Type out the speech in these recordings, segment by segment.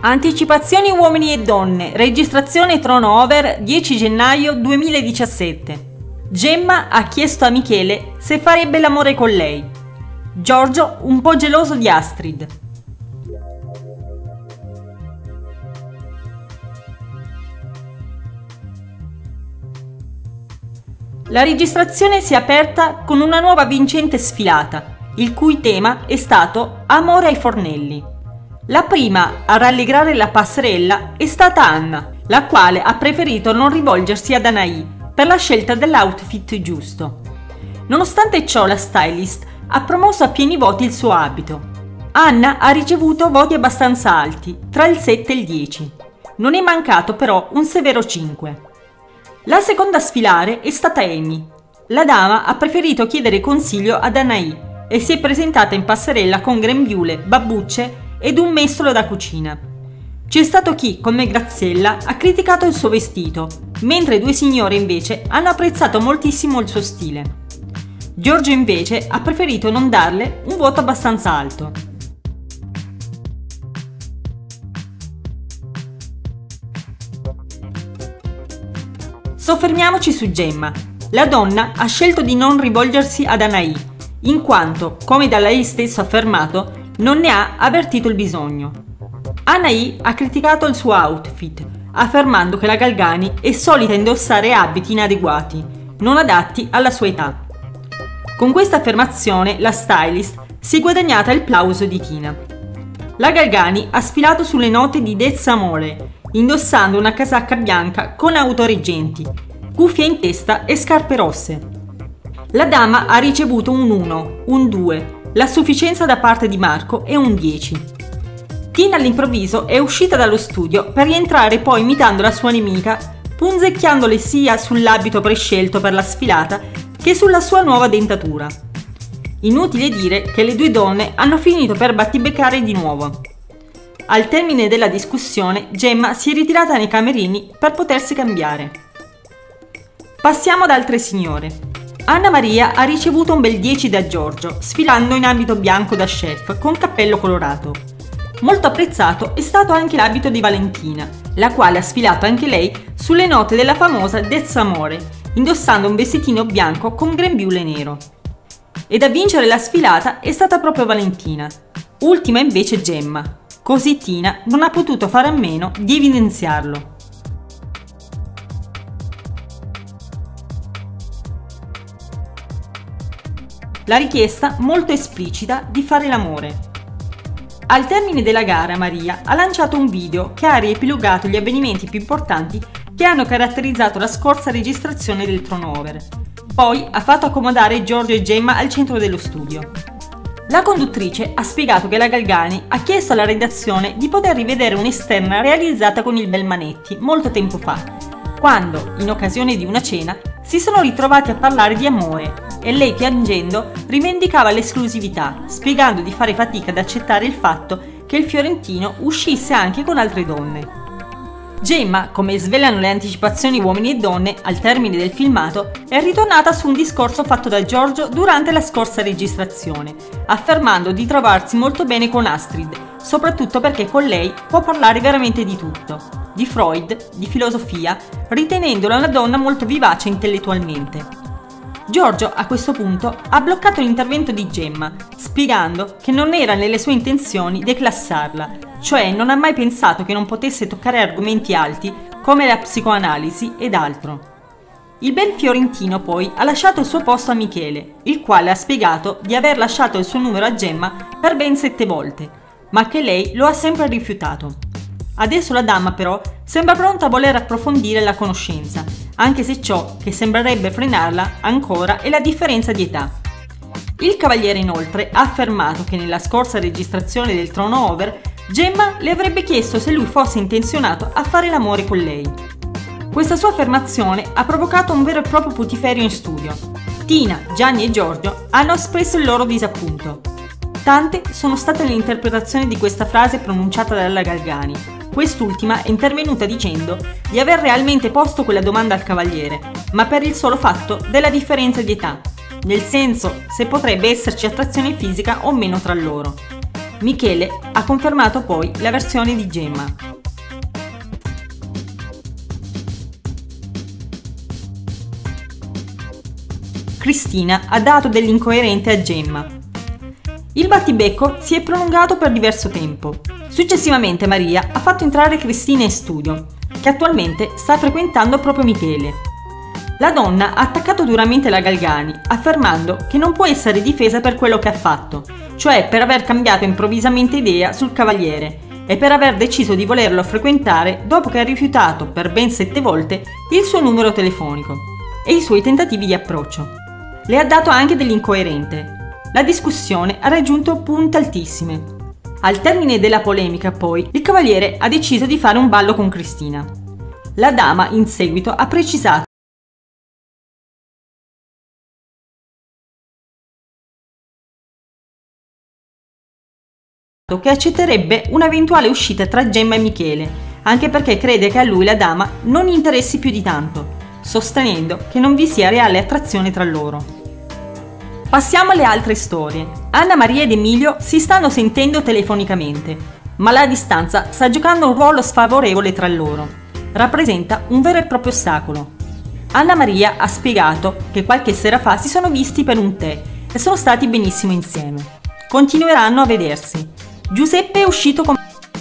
Anticipazioni uomini e donne, registrazione Trono Over 10 gennaio 2017. Gemma ha chiesto a Michele se farebbe l'amore con lei. Giorgio un po' geloso di Astrid. La registrazione si è aperta con una nuova vincente sfilata, il cui tema è stato Amore ai fornelli. La prima a rallegrare la passerella è stata Anna, la quale ha preferito non rivolgersi ad Anaì per la scelta dell'outfit giusto. Nonostante ciò, la stylist ha promosso a pieni voti il suo abito. Anna ha ricevuto voti abbastanza alti, tra il 7 e il 10. Non è mancato però un severo 5. La seconda a sfilare è stata Amy. La dama ha preferito chiedere consiglio ad Anaì e si è presentata in passerella con grembiule, babbucce ed un mestolo da cucina. C'è stato chi, come Graziella, ha criticato il suo vestito, mentre due signore invece hanno apprezzato moltissimo il suo stile. Giorgio invece ha preferito non darle un voto abbastanza alto. Soffermiamoci su Gemma. La donna ha scelto di non rivolgersi ad Anaì, in quanto, come da lei stesso affermato, non ne ha avvertito il bisogno. Anaì ha criticato il suo outfit, affermando che la Galgani è solita indossare abiti inadeguati, non adatti alla sua età. Con questa affermazione la stylist si è guadagnata il plauso di Tina. La Galgani ha sfilato sulle note di Dez Amore, indossando una casacca bianca con autoreggenti, cuffia in testa e scarpe rosse. La dama ha ricevuto un 1, un 2, la sufficienza da parte di Marco è un 10. Tina all'improvviso è uscita dallo studio per rientrare poi imitando la sua nemica, punzecchiandole sia sull'abito prescelto per la sfilata che sulla sua nuova dentatura. Inutile dire che le due donne hanno finito per battibeccare di nuovo. Al termine della discussione, Gemma si è ritirata nei camerini per potersi cambiare. Passiamo ad altre signore. Anna Maria ha ricevuto un bel 10 da Giorgio, sfilando in abito bianco da chef con cappello colorato. Molto apprezzato è stato anche l'abito di Valentina, la quale ha sfilato anche lei sulle note della famosa Dez Amore, indossando un vestitino bianco con grembiule nero. Ed a vincere la sfilata è stata proprio Valentina. Ultima invece Gemma, così Tina non ha potuto fare a meno di evidenziarlo. La richiesta molto esplicita di fare l'amore. Al termine della gara Maria ha lanciato un video che ha riepilogato gli avvenimenti più importanti che hanno caratterizzato la scorsa registrazione del Trono Over. Poi ha fatto accomodare Giorgio e Gemma al centro dello studio. La conduttrice ha spiegato che la Galgani ha chiesto alla redazione di poter rivedere un'esterna realizzata con il Belmanetti molto tempo fa, quando, in occasione di una cena, si sono ritrovati a parlare di amore e lei piangendo rivendicava l'esclusività, spiegando di fare fatica ad accettare il fatto che il fiorentino uscisse anche con altre donne. Gemma, come svelano le anticipazioni uomini e donne al termine del filmato, è ritornata su un discorso fatto da Giorgio durante la scorsa registrazione, affermando di trovarsi molto bene con Astrid, soprattutto perché con lei può parlare veramente di tutto, di Freud, di filosofia, ritenendola una donna molto vivace intellettualmente. Giorgio a questo punto ha bloccato l'intervento di Gemma, spiegando che non era nelle sue intenzioni declassarla, cioè non ha mai pensato che non potesse toccare argomenti alti come la psicoanalisi ed altro. Il bel fiorentino poi ha lasciato il suo posto a Michele, il quale ha spiegato di aver lasciato il suo numero a Gemma per ben 7 volte, ma che lei lo ha sempre rifiutato. Adesso la dama però sembra pronta a voler approfondire la conoscenza, anche se ciò che sembrerebbe frenarla ancora è la differenza di età. Il cavaliere inoltre ha affermato che nella scorsa registrazione del Trono Over Gemma le avrebbe chiesto se lui fosse intenzionato a fare l'amore con lei. Questa sua affermazione ha provocato un vero e proprio putiferio in studio. Tina, Gianni e Giorgio hanno espresso il loro disappunto. Tante sono state le interpretazioni di questa frase pronunciata dalla Galgani. Quest'ultima è intervenuta dicendo di aver realmente posto quella domanda al cavaliere, ma per il solo fatto della differenza di età, nel senso se potrebbe esserci attrazione fisica o meno tra loro. Michele ha confermato poi la versione di Gemma. Cristina ha dato dell'incoerente a Gemma. Il battibecco si è prolungato per diverso tempo. Successivamente Maria ha fatto entrare Cristina in studio, che attualmente sta frequentando proprio Michele. La donna ha attaccato duramente la Galgani, affermando che non può essere difesa per quello che ha fatto, cioè per aver cambiato improvvisamente idea sul cavaliere e per aver deciso di volerlo frequentare dopo che ha rifiutato per ben 7 volte il suo numero telefonico e i suoi tentativi di approccio. Le ha dato anche dell'incoerente. La discussione ha raggiunto punte altissime. Al termine della polemica, poi, il cavaliere ha deciso di fare un ballo con Cristina. La dama, in seguito, ha precisato che accetterebbe un'eventuale uscita tra Gemma e Michele, anche perché crede che a lui la dama non interessi più di tanto, sostenendo che non vi sia reale attrazione tra loro. Passiamo alle altre storie. Anna Maria ed Emilio si stanno sentendo telefonicamente, ma la distanza sta giocando un ruolo sfavorevole tra loro. Rappresenta un vero e proprio ostacolo. Anna Maria ha spiegato che qualche sera fa si sono visti per un tè e sono stati benissimo insieme. Continueranno a vedersi. Giuseppe è uscito con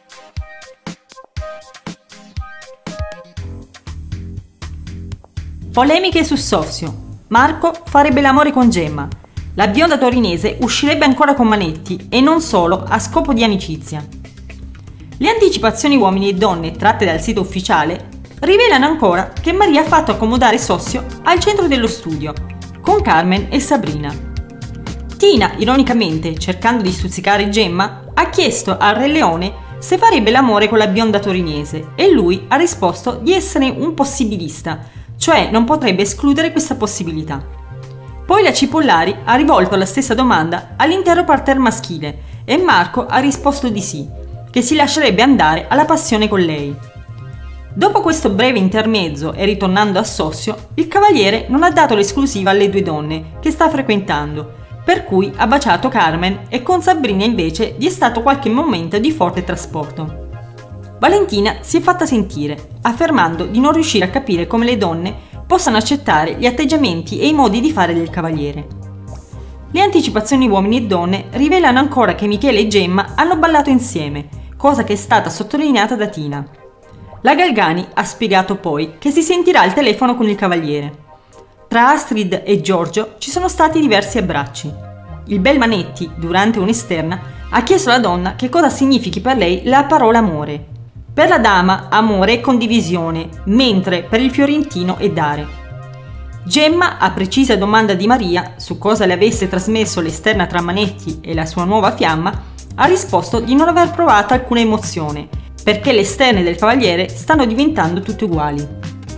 polemiche su Sossio. Marco farebbe l'amore con Gemma. La bionda torinese uscirebbe ancora con Manetti e non solo a scopo di amicizia. Le anticipazioni uomini e donne tratte dal sito ufficiale rivelano ancora che Maria ha fatto accomodare Sossio al centro dello studio, con Carmen e Sabrina. Tina, ironicamente, cercando di stuzzicare Gemma, ha chiesto al Re Leone se farebbe l'amore con la bionda torinese e lui ha risposto di essere un possibilista, cioè non potrebbe escludere questa possibilità. Poi la Cipollari ha rivolto la stessa domanda all'intero parterre maschile e Marco ha risposto di sì, che si lascerebbe andare alla passione con lei. Dopo questo breve intermezzo e ritornando a Sossio, il cavaliere non ha dato l'esclusiva alle 2 donne che sta frequentando, per cui ha baciato Carmen e con Sabrina invece gli è stato qualche momento di forte trasporto. Valentina si è fatta sentire, affermando di non riuscire a capire come le donne possano accettare gli atteggiamenti e i modi di fare del cavaliere. Le anticipazioni uomini e donne rivelano ancora che Michele e Gemma hanno ballato insieme, cosa che è stata sottolineata da Tina. La Galgani ha spiegato poi che si sentirà al telefono con il cavaliere. Tra Astrid e Giorgio ci sono stati diversi abbracci. Il bel Manetti, durante un'esterna, ha chiesto alla donna che cosa significhi per lei la parola amore. Per la dama amore è condivisione, mentre per il fiorentino è dare. Gemma, a precisa domanda di Maria su cosa le avesse trasmesso l'esterna tra Manetti e la sua nuova fiamma, ha risposto di non aver provato alcuna emozione, perché le esterne del cavaliere stanno diventando tutte uguali.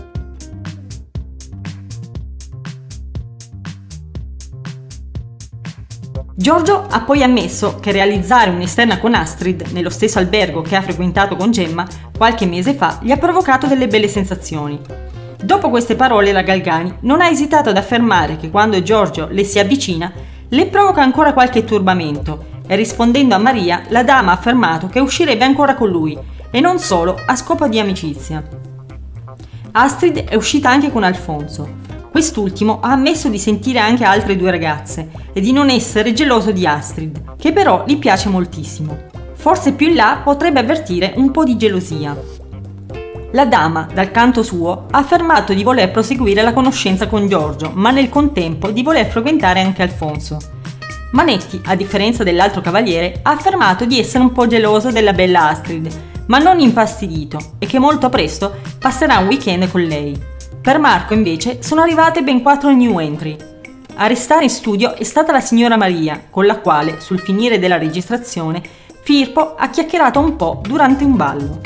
Giorgio ha poi ammesso che realizzare un'esterna con Astrid nello stesso albergo che ha frequentato con Gemma qualche mese fa gli ha provocato delle belle sensazioni. Dopo queste parole la Galgani non ha esitato ad affermare che quando Giorgio le si avvicina le provoca ancora qualche turbamento e rispondendo a Maria la dama ha affermato che uscirebbe ancora con lui e non solo a scopo di amicizia. Astrid è uscita anche con Alfonso. Quest'ultimo ha ammesso di sentire anche altre 2 ragazze e di non essere geloso di Astrid, che però gli piace moltissimo. Forse più in là potrebbe avvertire un po' di gelosia. La dama, dal canto suo, ha affermato di voler proseguire la conoscenza con Giorgio, ma nel contempo di voler frequentare anche Alfonso. Manetti, a differenza dell'altro cavaliere, ha affermato di essere un po' geloso della bella Astrid, ma non infastidito, e che molto presto passerà un weekend con lei. Per Marco invece sono arrivate ben 4 new entry. A restare in studio è stata la signora Maria, con la quale, sul finire della registrazione, Firpo ha chiacchierato un po' durante un ballo.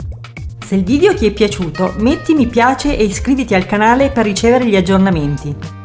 Se il video ti è piaciuto, metti mi piace e iscriviti al canale per ricevere gli aggiornamenti.